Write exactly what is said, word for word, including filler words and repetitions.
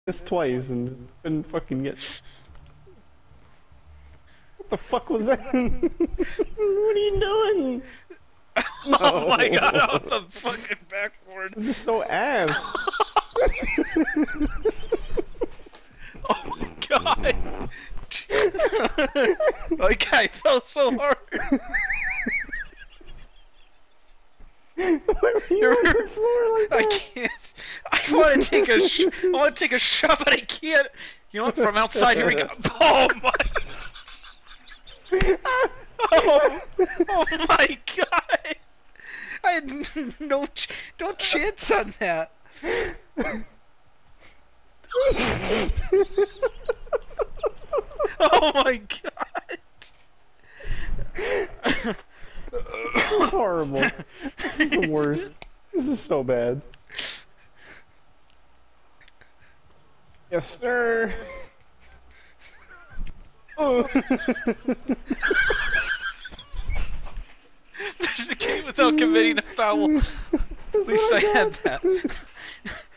this twice and couldn't fucking get. What the fuck was that? What are you doing? No. Oh my god, off the fucking backboard. This is so ass. Oh my god. Like I fell so hard. Why were you on the floor like that? I can't. I want to take a. Sh I want to take a shot, but I can't. You know what? From outside, here we go. Oh my. Oh, oh my god. I had no, ch no chance on that. Oh my god. This is horrible. This is the worst. This is so bad. Yes, sir. Oh. There's the game without committing a foul. At least I had that.